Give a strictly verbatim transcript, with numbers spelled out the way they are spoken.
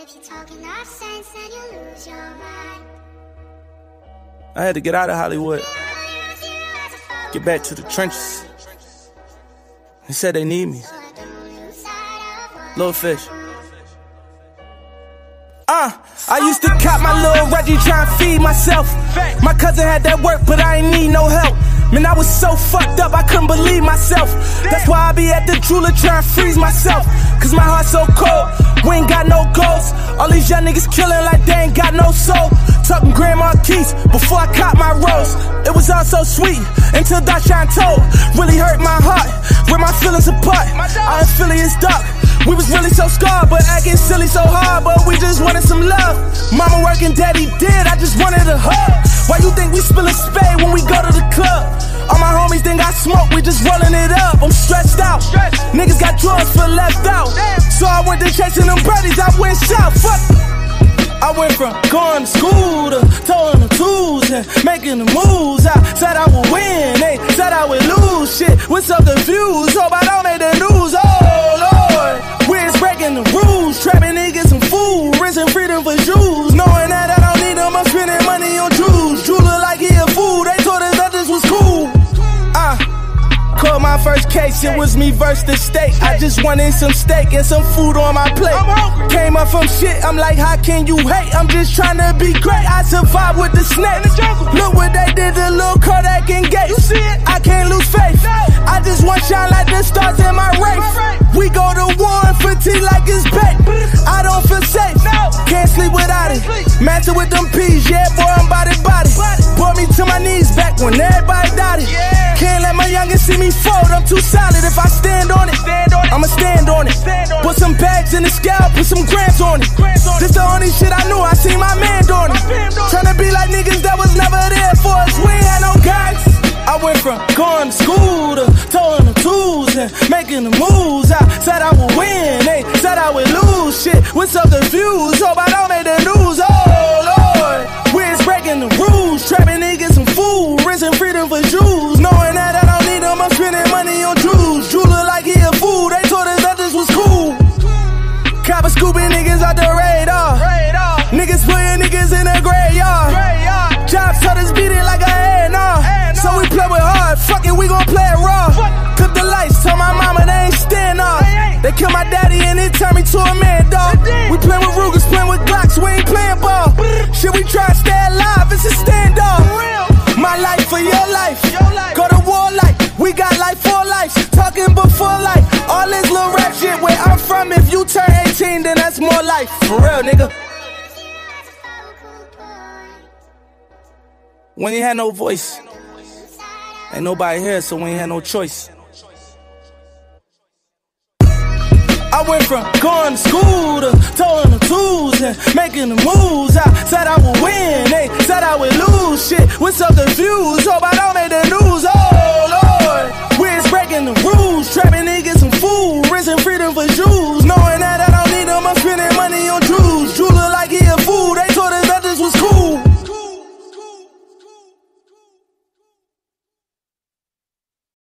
I had to get out of Hollywood, get back to the trenches. They said they need me. Little fish. Uh, I used to cop my little Reggie trying to feed myself. My cousin had that work, but I ain't need no help. Man, I was so fucked up, I couldn't believe myself. That's why I be at the jeweler trying to freeze myself. Cause my heart's so cold, we ain't got no goals. All these young niggas killing like they ain't got no soul. Talking grandma keys before I caught my rose. It was all so sweet until Darshan told. Really hurt my heart, ripped my feelings apart. Out in Philly it's dark, we was really so scarred, but acting silly so hard, but we just wanted some love. Mama working, daddy did, I just wanted a hug. Why you think we spillin' spade when we go to the club? All my homies think I smoke, we just rollin' it up. I'm stressed out, niggas got drugs for left out. So I went to chasing them birdies, I went south, fuck. I went from going to school to towing the tools and making the moves. I said I would win, they said I would lose. Shit, what's up the views? Hope I don't make the news, oh Lord. We're breaking the rules, trapping niggas some food, risking freedom for Jews. Knowing that I don't need them, I'm spending money on Jews. Drew look like he a fool, they told us that this was cool. Uh, called my first case, it was me versus the state. I just wanted some steak and some food on my plate. Came up from shit, I'm like, how can you hate? I'm just trying to be great, I survived with the snakes. Look what they did to Lil Kodak and Gates. You see it? I can't lose faith, I just want shine like the stars in my race. We go to war and fatigue like it's bait. I don't feel safe, can't sleep without it. Matching with them peas, yeah boy, I'm body body. Brought me to my knees back when everybody doubted. Can't let my youngest see me fold, I'm too solid. If I stand on it, I'ma stand on it. Put some bags in the scalp, put some grams on it. This the only shit I knew, I seen my man doing it. Tryna be like niggas that was never there for us, we ain't had no guys. I went from going to school to towing the tools and making the moves. I said I would win, they said I would lose. Shit, what's up the views? Hope I don't make the news, oh Lord. We're breaking the rules, trapping niggas some food, risking freedom for Jews. Knowing that I don't need them, I'm spending money on Jews. Drew look like he a fool, they told us that this was cool. Copper scooping niggas out the radar. Niggas putting niggas in the graveyard. Jobs told us beat it like a A and R. So we play with hard, fuck it, we gon' play it raw. Cut the lights, told my mama they ain't stand off. They killed my daddy and it turned me to a man, dog. We playin' with Rugers, playin' with Glocks, we ain't playin' ball. Shit, we try to stay alive, it's a standoff. My life for your life, go to war like we got life for life. Talking before life, all this little rap shit where I'm from. If you turn eighteen, then that's more life, for real, nigga. When you had no voice, ain't nobody here, so we ain't had no choice. I went from going to school to towing the tools and making the moves. I said I would win, they said I would lose. Shit, what's up the views? Hope I don't make the news, oh Lord. We're breaking the rules, trapping niggas some food, risking freedom for Jews. Knowing